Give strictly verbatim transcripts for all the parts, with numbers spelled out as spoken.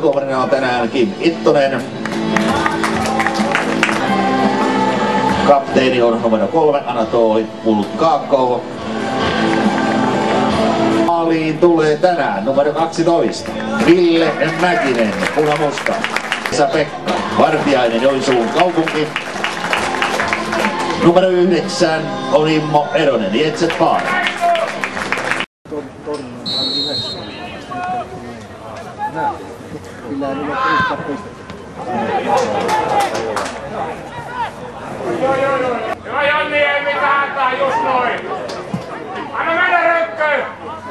tuomarina on tänään Kim Ittonen. Kapteeni on numero kolme, Anatoli Bulgakov. Maaliin tulee tänään numero kaksitoista, Ville Mäkinen, punamusta. Pekka Vartiainen, Joensuun kaupunki. Numero yhdeksän on Immo Eronen, Jetset Baar. Hyvä Jonni, ei mitään hätää, just noin. Anna mennä Rönkköön!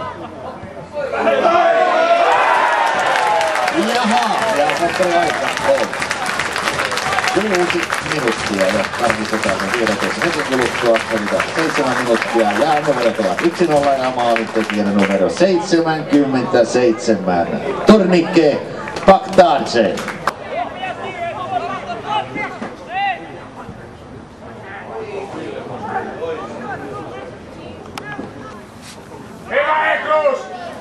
Jaha, ja katsotaan aika on. Kuusi minuuttia ja tarkistetaan sen tiedotteessa hetken kuluttua. Otetaan seitsemän minuuttia ja numerot ovat yksi nolla ja maalintekijänä numero seitsemänkymmentäseitsemän. Tornikke Baktarce. Hyvä Eklus!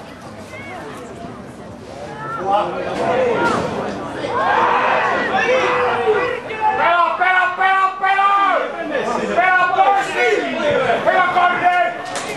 Pelaa, pelaa, pelaa, pelaa! Pelaa pois! Pelaa korkein!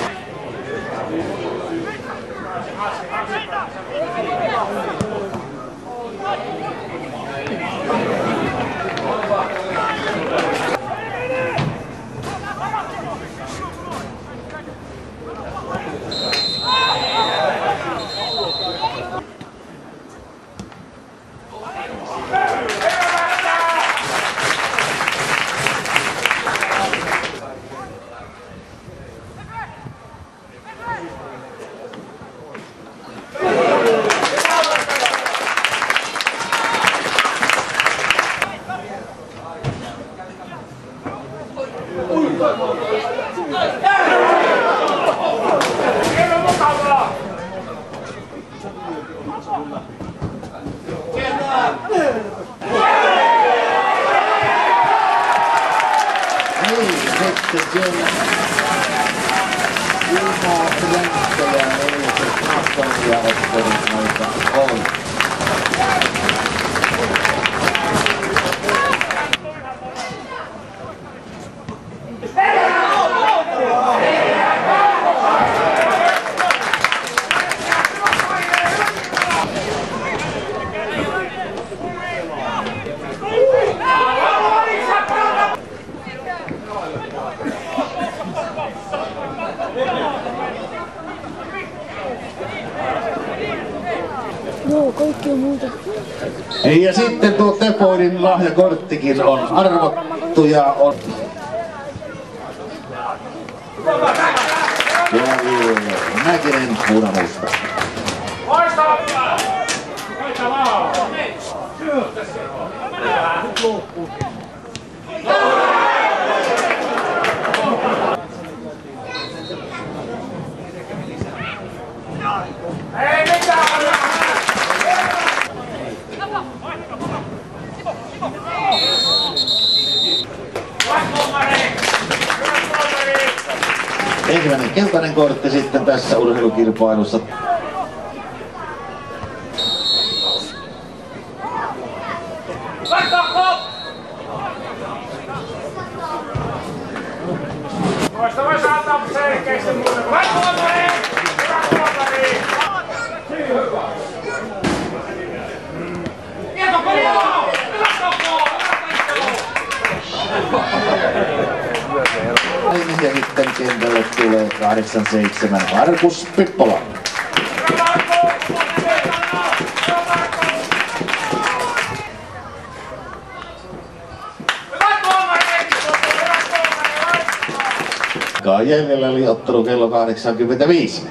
Sitten siellä ilmaa länttäjää edelliset Afgania ottelut noita on. Joo, kaikkea muuta. Ja sitten tuo Tepoidin lahjakorttikin on arvottu ja on... Ja Ville Mäkinen punamusta. Loistavaa! Loistavaa! Ei mitään! Ensimmäinen keltainen kortti sitten tässä urheilukilpailussa. Loistava saattaa selkeästi muuta. Hyvä tuomari! Hyvä tuomari! Tieto paljon! Hyvä koko! Ja sitten kentälle tulee kahdeksan seitsemän Markus Pippola. Jäljellä oli ottelu kello kahdeksankymmentäviisi.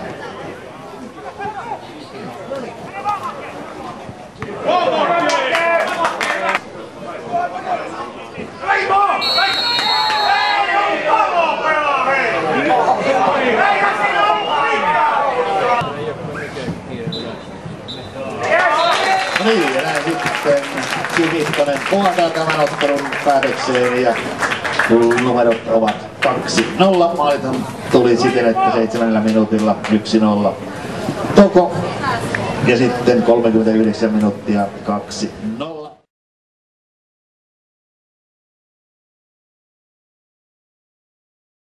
Niin, ja näin sitten Kim Ittonen puoltaa tämän ottelun päätökseen ja numerot ovat kaksi nolla. Maalithan tuli siten, että seitsemännellä minuutilla yksi nolla. Toko Ja sitten kolmekymmentäyhdeksän minuuttia kaksi nolla.